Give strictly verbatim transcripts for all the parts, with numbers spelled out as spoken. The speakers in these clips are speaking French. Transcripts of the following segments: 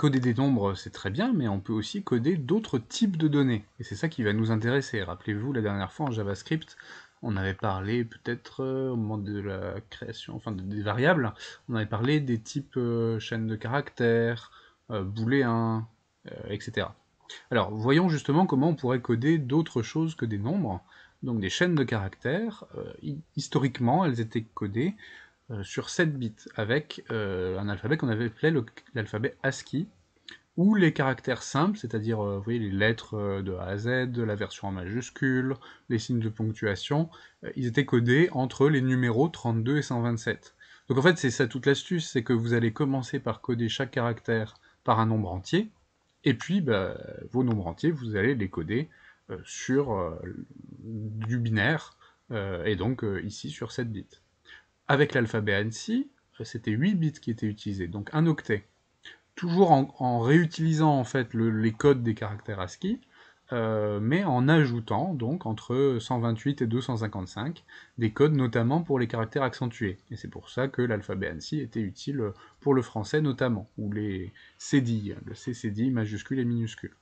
coder des nombres, c'est très bien, mais on peut aussi coder d'autres types de données. Et c'est ça qui va nous intéresser. Rappelez-vous, la dernière fois en JavaScript, on avait parlé peut-être euh, au moment de la création, enfin de- des variables, on avait parlé des types euh, chaînes de caractères, euh, booléens, euh, et cetera. Alors, voyons justement comment on pourrait coder d'autres choses que des nombres. Donc des chaînes de caractères, euh, hi- historiquement, elles étaient codées euh, sur sept bits, avec euh, un alphabet qu'on avait appelé le- l'alphabet ASCII, ou les caractères simples, c'est-à-dire euh, vous voyez, les lettres euh, de A à Z, la version en majuscule, les signes de ponctuation, euh, ils étaient codés entre les numéros trente-deux et cent vingt-sept. Donc en fait, c'est ça toute l'astuce, c'est que vous allez commencer par coder chaque caractère par un nombre entier, et puis bah, vos nombres entiers, vous allez les coder euh, sur euh, du binaire, euh, et donc euh, ici sur sept bits. Avec l'alphabet ANSI, euh, c'était huit bits qui étaient utilisés, donc un octet. Toujours en, en réutilisant en fait le, les codes des caractères ASCII, euh, mais en ajoutant donc entre cent vingt-huit et deux cent cinquante-cinq des codes notamment pour les caractères accentués. Et c'est pour ça que l'alphabet ANSI était utile pour le français notamment, ou les cédilles, le C C D I majuscule et minuscule.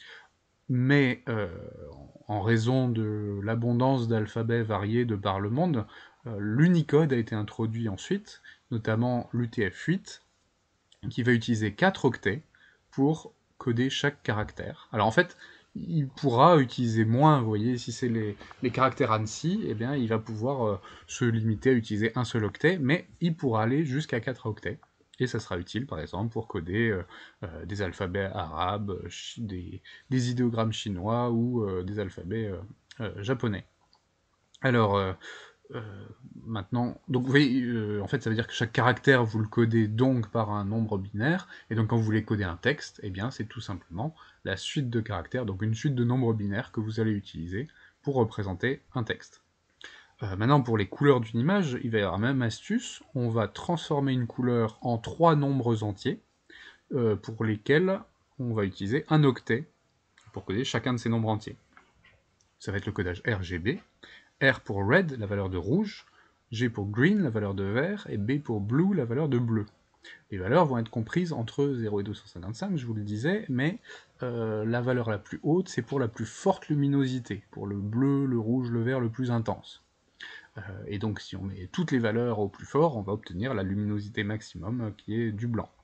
Mais euh, en raison de l'abondance d'alphabets variés de par le monde, euh, l'Unicode a été introduit ensuite, notamment l'U T F huit, qui va utiliser quatre octets pour coder chaque caractère. Alors en fait, il pourra utiliser moins, vous voyez, si c'est les, les caractères ANSI, eh bien il va pouvoir euh, se limiter à utiliser un seul octet, mais il pourra aller jusqu'à quatre octets. Et ça sera utile, par exemple, pour coder euh, euh, des alphabets arabes, des, des idéogrammes chinois ou euh, des alphabets euh, euh, japonais. Alors, euh, euh, maintenant, donc vous voyez, euh, en fait, ça veut dire que chaque caractère, vous le codez donc par un nombre binaire, et donc quand vous voulez coder un texte, eh bien c'est tout simplement la suite de caractères, donc une suite de nombres binaires que vous allez utiliser pour représenter un texte. Euh, maintenant, pour les couleurs d'une image, il va y avoir la même astuce, on va transformer une couleur en trois nombres entiers, euh, pour lesquels on va utiliser un octet pour coder chacun de ces nombres entiers. Ça va être le codage R G B, R pour red, la valeur de rouge, G pour green, la valeur de vert, et B pour blue, la valeur de bleu. Les valeurs vont être comprises entre zéro et deux cent cinquante-cinq, je vous le disais, mais euh, la valeur la plus haute, c'est pour la plus forte luminosité, pour le bleu, le rouge, le vert le plus intense. Euh, et donc si on met toutes les valeurs au plus fort, on va obtenir la luminosité maximum euh, qui est du blanc.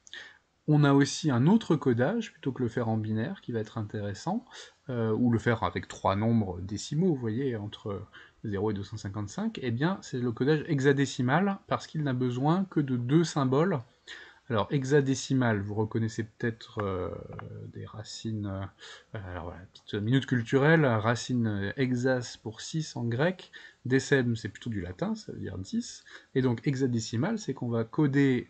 On a aussi un autre codage, plutôt que le faire en binaire, qui va être intéressant, euh, ou le faire avec trois nombres décimaux, vous voyez, entre zéro et deux cent cinquante-cinq, eh bien c'est le codage hexadécimal, parce qu'il n'a besoin que de deux symboles. Alors hexadécimal, vous reconnaissez peut-être euh, des racines, euh, alors voilà, petite minute culturelle, racine hexas pour six en grec, décème c'est plutôt du latin, ça veut dire dix, et donc hexadécimal, c'est qu'on va coder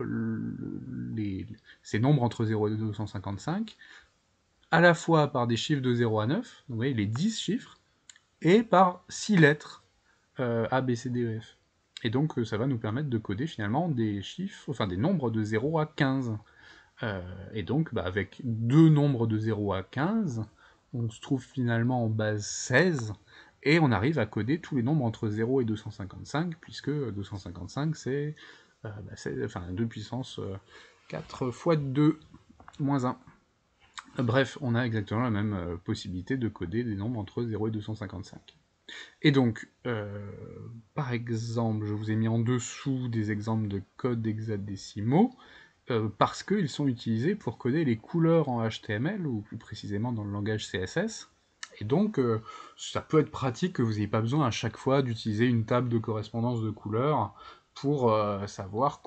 les, ces nombres entre zéro et deux cent cinquante-cinq, à la fois par des chiffres de zéro à neuf, vous voyez les dix chiffres, et par six lettres, euh, A, B, C, D, E, F. Et donc euh, ça va nous permettre de coder finalement des chiffres, enfin des nombres de zéro à quinze. Euh, et donc bah, avec deux nombres de zéro à quinze, on se trouve finalement en base seize, et on arrive à coder tous les nombres entre zéro et deux cent cinquante-cinq, puisque deux cent cinquante-cinq c'est euh, bah, enfin, deux puissance euh, quatre fois deux moins un. Bref, on a exactement la même euh, possibilité de coder des nombres entre zéro et deux cent cinquante-cinq. Et donc, euh, par exemple, je vous ai mis en dessous des exemples de codes hexadécimaux, euh, parce qu'ils sont utilisés pour coder les couleurs en H T M L, ou plus précisément dans le langage C S S, et donc euh, ça peut être pratique que vous n'ayez pas besoin à chaque fois d'utiliser une table de correspondance de couleurs pour euh, savoir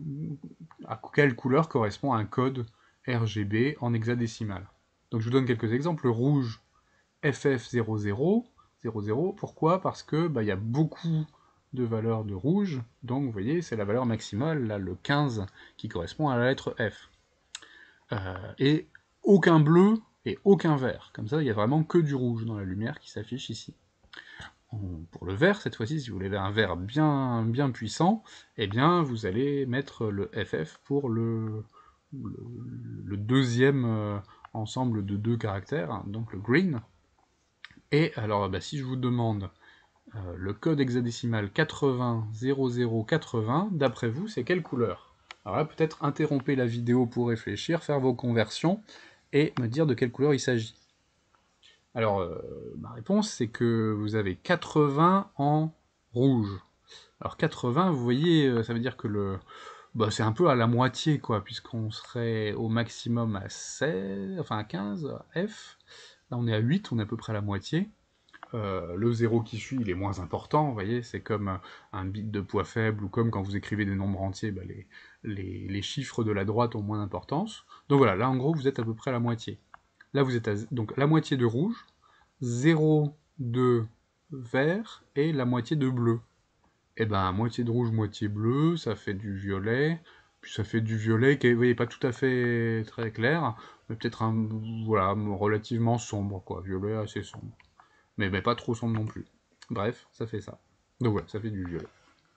à quelle couleur correspond un code R G B en hexadécimal. Donc je vous donne quelques exemples. Le rouge, F F zéro zéro, zéro zéro, pourquoi? Parce que bah, y a beaucoup de valeurs de rouge, donc vous voyez, c'est la valeur maximale, là, le quinze, qui correspond à la lettre F. Euh, et aucun bleu et aucun vert. Comme ça, il n'y a vraiment que du rouge dans la lumière qui s'affiche ici. Pour le vert, cette fois-ci, si vous voulez un vert bien, bien puissant, eh bien, vous allez mettre le F F pour le, le, le deuxième euh, ensemble de deux caractères, hein, donc le green. Et alors, bah, si je vous demande euh, le code hexadécimal quatre-vingts zéro zéro quatre-vingts, d'après vous, c'est quelle couleur? Alors là, peut-être interrompez la vidéo pour réfléchir, faire vos conversions, et me dire de quelle couleur il s'agit. Alors, euh, ma réponse, c'est que vous avez quatre-vingts en rouge. Alors quatre-vingts, vous voyez, ça veut dire que le... Bah, c'est un peu à la moitié, quoi, puisqu'on serait au maximum à seize, enfin à quinze, à F. Là, on est à huit, on est à peu près à la moitié. Euh, le zéro qui suit, il est moins important, vous voyez, c'est comme un bit de poids faible, ou comme quand vous écrivez des nombres entiers, bah, les, les, les chiffres de la droite ont moins d'importance. Donc voilà, là, en gros, vous êtes à peu près à la moitié. Là, vous êtes à donc la moitié de rouge, zéro de vert, et la moitié de bleu. Et ben, moitié de rouge, moitié bleu, ça fait du violet, puis ça fait du violet qui est, vous voyez, pas tout à fait très clair, mais peut-être un, voilà, relativement sombre, quoi, violet assez sombre. Mais, mais pas trop sombre non plus. Bref, ça fait ça. Donc voilà, ça fait du violet.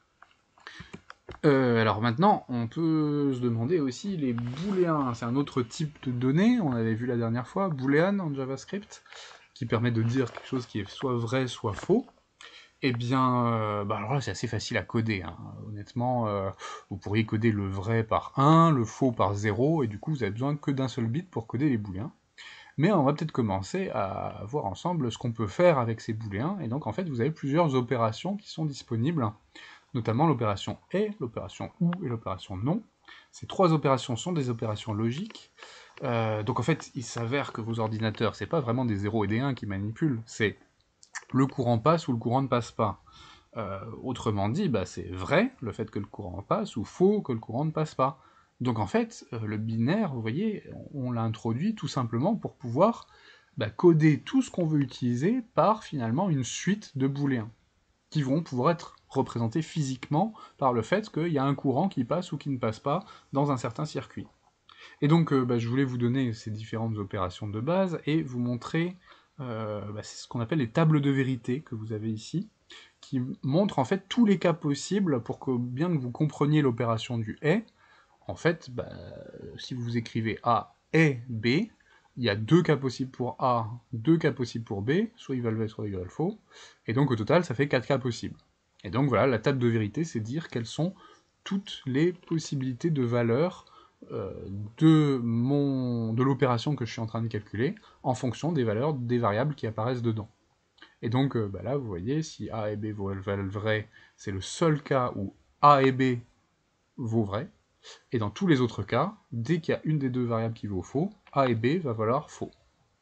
Euh, alors maintenant, on peut se demander aussi les booléens. C'est un autre type de données, on avait vu la dernière fois, boolean en JavaScript, qui permet de dire quelque chose qui est soit vrai, soit faux. Eh bien, euh, bah alors là, c'est assez facile à coder. Hein. Honnêtement, euh, vous pourriez coder le vrai par un, le faux par zéro, et du coup, vous avez besoin que d'un seul bit pour coder les booléens. Mais on va peut-être commencer à voir ensemble ce qu'on peut faire avec ces booléens, et donc en fait, vous avez plusieurs opérations qui sont disponibles, notamment l'opération et, l'opération ou et l'opération non. Ces trois opérations sont des opérations logiques, euh, donc en fait, il s'avère que vos ordinateurs, c'est pas vraiment des zéros et des un qui manipulent, c'est le courant passe ou le courant ne passe pas. Euh, autrement dit, bah, c'est vrai, le fait que le courant passe, ou faux, que le courant ne passe pas. Donc en fait, euh, le binaire, vous voyez, on l'a introduit tout simplement pour pouvoir bah, coder tout ce qu'on veut utiliser par finalement une suite de booléens, qui vont pouvoir être représentés physiquement par le fait qu'il y a un courant qui passe ou qui ne passe pas dans un certain circuit. Et donc, euh, bah, je voulais vous donner ces différentes opérations de base et vous montrer, euh, bah, c'est ce qu'on appelle les tables de vérité que vous avez ici, qui montrent en fait tous les cas possibles pour que, bien que vous compreniez l'opération du et, en fait, bah, si vous écrivez A et B, il y a deux cas possibles pour A, deux cas possibles pour B, soit ils valent vrai, soit ils valent faux, et donc au total, ça fait quatre cas possibles. Et donc voilà, la table de vérité, c'est dire quelles sont toutes les possibilités de valeurs euh, de, mon, de l'opération que je suis en train de calculer, en fonction des valeurs des variables qui apparaissent dedans. Et donc euh, bah là, vous voyez, si A et B valent vrai, c'est le seul cas où A et B vaut vrai, et dans tous les autres cas, dès qu'il y a une des deux variables qui vaut faux, A et B va valoir faux.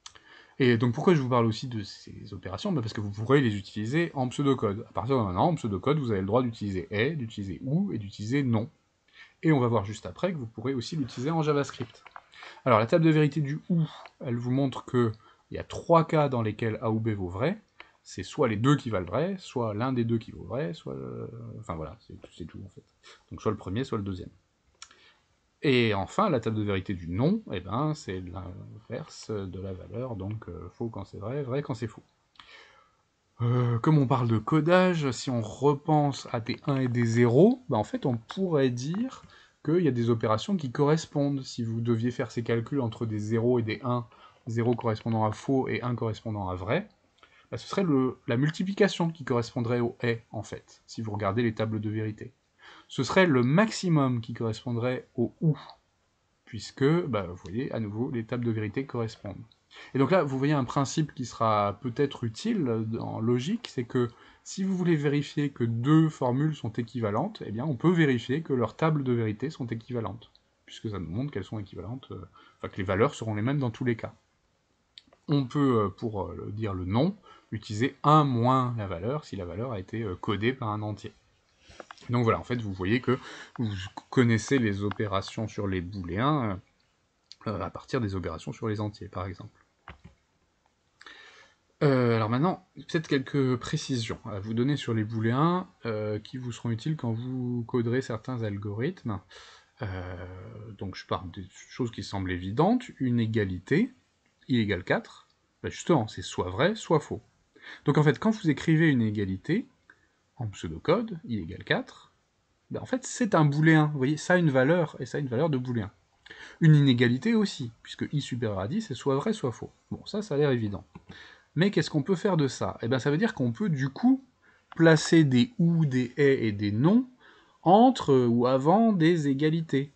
Et donc pourquoi je vous parle aussi de ces opérations? Bah parce que vous pourrez les utiliser en pseudocode. À partir de maintenant, en pseudocode, vous avez le droit d'utiliser et, d'utiliser ou et d'utiliser non. Et on va voir juste après que vous pourrez aussi l'utiliser en JavaScript. Alors la table de vérité du ou, elle vous montre qu'il y a trois cas dans lesquels A ou B vaut vrai. C'est soit les deux qui valent vrai, soit l'un des deux qui vaut vrai, soit... Le... Enfin voilà, c'est tout en fait. Donc soit le premier, soit le deuxième. Et enfin, la table de vérité du non, eh ben, c'est l'inverse de la valeur, donc euh, faux quand c'est vrai, vrai quand c'est faux. Euh, comme on parle de codage, si on repense à des un et des zéro, bah en fait on pourrait dire qu'il y a des opérations qui correspondent. Si vous deviez faire ces calculs entre des zéro et des un, zéro correspondant à faux et un correspondant à vrai, bah ce serait le, la multiplication qui correspondrait au et, en fait, si vous regardez les tables de vérité. Ce serait le maximum qui correspondrait au ou, puisque, bah, vous voyez, à nouveau, les tables de vérité correspondent. Et donc là, vous voyez un principe qui sera peut-être utile en logique, c'est que si vous voulez vérifier que deux formules sont équivalentes, eh bien on peut vérifier que leurs tables de vérité sont équivalentes, puisque ça nous montre qu'elles sont équivalentes, euh, enfin que les valeurs seront les mêmes dans tous les cas. On peut, pour euh, dire le non, utiliser un moins la valeur si la valeur a été euh, codée par un entier. Donc voilà, en fait, vous voyez que vous connaissez les opérations sur les booléens euh, à partir des opérations sur les entiers, par exemple. Euh, alors maintenant, peut-être quelques précisions à vous donner sur les booléens euh, qui vous seront utiles quand vous coderez certains algorithmes. Euh, donc je parle des choses qui semblent évidentes. Une égalité, i égale quatre, ben justement, c'est soit vrai, soit faux. Donc en fait, quand vous écrivez une égalité, en pseudocode, i égale quatre, ben en fait c'est un booléen. Vous voyez, ça a une valeur, et ça a une valeur de booléen. Une inégalité aussi, puisque i supérieur à dix, c'est soit vrai, soit faux. Bon, ça, ça a l'air évident. Mais qu'est-ce qu'on peut faire de ça? Eh bien, ça veut dire qu'on peut, du coup, placer des ou, des et et des non entre ou avant des égalités.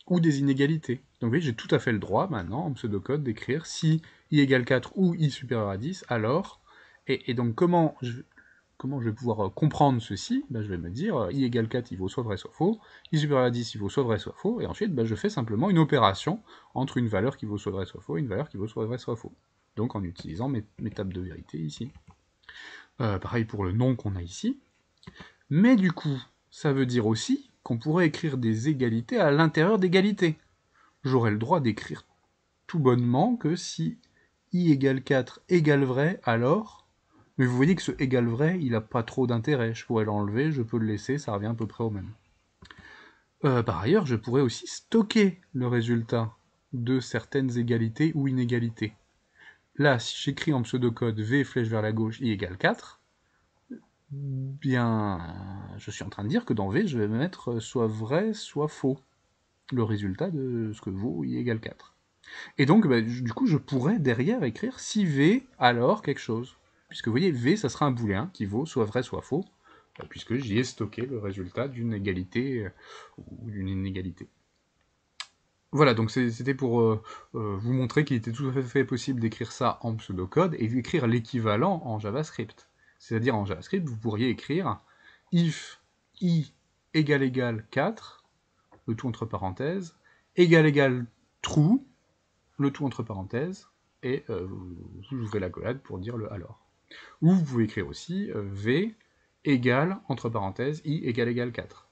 ou des inégalités. Donc vous voyez, j'ai tout à fait le droit, maintenant, en pseudocode, d'écrire si i égale quatre ou i supérieur à dix, alors... Et, et donc comment je, comment je vais pouvoir euh, comprendre ceci? Ben, je vais me dire, euh, i égale quatre, il vaut soit vrai, soit faux, i supérieur à dix, il vaut soit vrai, soit faux, et ensuite, ben, je fais simplement une opération entre une valeur qui vaut soit vrai, soit faux, et une valeur qui vaut soit vrai, soit faux. Donc en utilisant mes, mes tables de vérité ici. Euh, pareil pour le nom qu'on a ici. Mais du coup, ça veut dire aussi qu'on pourrait écrire des égalités à l'intérieur d'égalités. J'aurais le droit d'écrire tout bonnement que si i égale quatre égale vrai, alors... Mais vous voyez que ce égal vrai, il n'a pas trop d'intérêt. Je pourrais l'enlever, je peux le laisser, ça revient à peu près au même. Euh, par ailleurs, je pourrais aussi stocker le résultat de certaines égalités ou inégalités. Là, si j'écris en pseudocode v flèche vers la gauche, i égale quatre, bien, je suis en train de dire que dans v, je vais mettre soit vrai, soit faux, le résultat de ce que vaut i égale quatre. Et donc, bah, du coup, je pourrais derrière écrire si v, alors quelque chose. Puisque vous voyez, v, ça sera un booléen qui vaut soit vrai, soit faux, puisque j'y ai stocké le résultat d'une égalité euh, ou d'une inégalité. Voilà, donc c'était pour euh, euh, vous montrer qu'il était tout à fait possible d'écrire ça en pseudocode et d'écrire l'équivalent en JavaScript. C'est-à-dire en JavaScript, vous pourriez écrire if i égale égale quatre, le tout entre parenthèses, égale égale true, le tout entre parenthèses, et euh, vous, vous ouvrez la collade pour dire le alors. Ou vous pouvez écrire aussi euh, v égale, entre parenthèses, i égale égale quatre.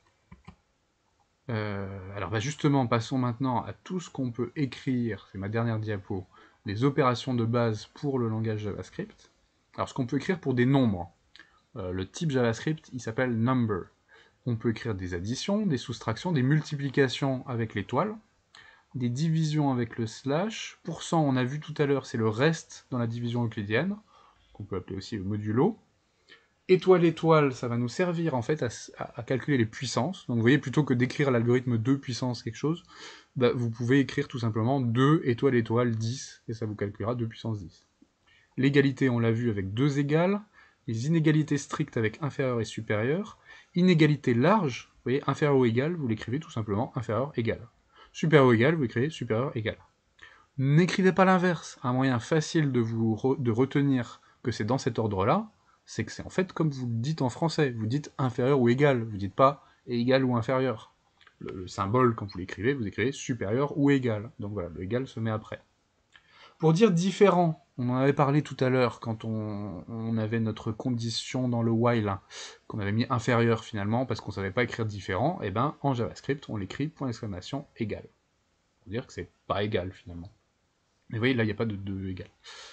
Euh, alors bah justement, passons maintenant à tout ce qu'on peut écrire, c'est ma dernière diapo, des opérations de base pour le langage JavaScript. Alors ce qu'on peut écrire pour des nombres, euh, le type JavaScript, il s'appelle number. On peut écrire des additions, des soustractions, des multiplications avec l'étoile, des divisions avec le slash, pourcent, on a vu tout à l'heure, c'est le reste dans la division euclidienne, qu'on peut appeler aussi le modulo. Étoile, étoile, ça va nous servir en fait à, à, à calculer les puissances. Donc vous voyez, plutôt que d'écrire l'algorithme deux puissance quelque chose, bah, vous pouvez écrire tout simplement deux étoile, étoile, dix, et ça vous calculera deux puissance dix. L'égalité, on l'a vu avec deux égales, les inégalités strictes avec inférieur et supérieur, inégalité large, vous voyez, inférieur ou égal, vous l'écrivez tout simplement inférieur, égal. Supérieur ou égal, vous écrivez supérieur, égal. N'écrivez pas l'inverse. Un moyen facile de, vous re de retenir que c'est dans cet ordre-là, c'est que c'est en fait comme vous le dites en français. Vous dites inférieur ou égal, vous dites pas égal ou inférieur. Le, le symbole, quand vous l'écrivez, vous écrivez supérieur ou égal. Donc voilà, le égal se met après. Pour dire différent, on en avait parlé tout à l'heure quand on, on avait notre condition dans le while, hein, qu'on avait mis inférieur finalement, parce qu'on savait pas écrire différent, et ben en JavaScript, on l'écrit point d'exclamation égal. Pour dire que c'est pas égal finalement. Mais vous voyez, là, il n'y a pas de deux égal.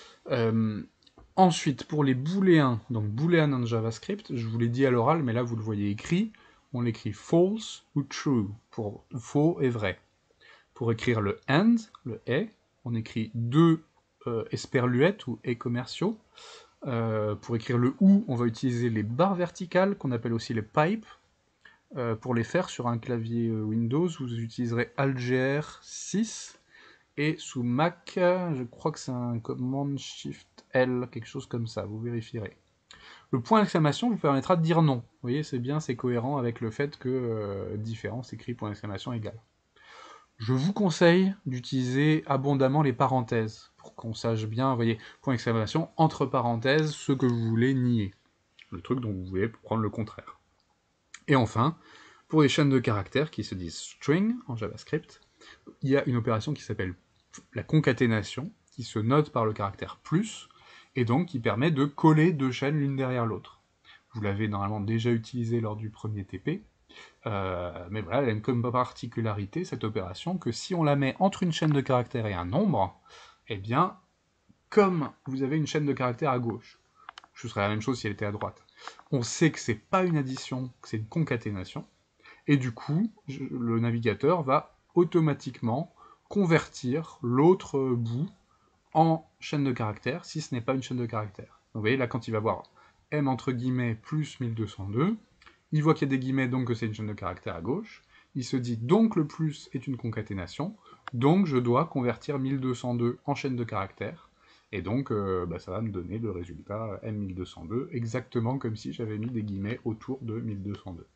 Euh, ensuite, pour les booléens, donc booléen en JavaScript, je vous l'ai dit à l'oral, mais là, vous le voyez écrit, on l'écrit false ou true, pour faux et vrai. Pour écrire le and, le et, on écrit deux euh, esperluettes ou et commerciaux. Euh, pour écrire le ou, on va utiliser les barres verticales, qu'on appelle aussi les pipes. Euh, pour les faire sur un clavier Windows, vous utiliserez Algr six, et sous Mac, je crois que c'est un command Shift L, quelque chose comme ça, vous vérifierez. Le point d'exclamation vous permettra de dire non. Vous voyez, c'est bien, c'est cohérent avec le fait que euh, différent s'écrit point d'exclamation égal. Je vous conseille d'utiliser abondamment les parenthèses, pour qu'on sache bien, vous voyez, point d'exclamation, entre parenthèses, ce que vous voulez nier. Le truc dont vous voulez prendre le contraire. Et enfin, pour les chaînes de caractères qui se disent string en JavaScript, il y a une opération qui s'appelle la concaténation, qui se note par le caractère plus, et donc qui permet de coller deux chaînes l'une derrière l'autre. Vous l'avez normalement déjà utilisé lors du premier T P, euh, mais voilà, elle a une comme particularité, cette opération, que si on la met entre une chaîne de caractères et un nombre, eh bien, comme vous avez une chaîne de caractères à gauche, ce serait la même chose si elle était à droite, on sait que c'est pas une addition, que c'est une concaténation, et du coup, je, le navigateur va automatiquement convertir l'autre bout en chaîne de caractères, si ce n'est pas une chaîne de caractères. Donc vous voyez, là, quand il va voir m entre guillemets plus mille deux cent deux, il voit qu'il y a des guillemets, donc que c'est une chaîne de caractères à gauche, il se dit donc le plus est une concaténation, donc je dois convertir mille deux cent deux en chaîne de caractères, et donc euh, bah, ça va me donner le résultat m mille deux cent deux, exactement comme si j'avais mis des guillemets autour de mille deux cent deux.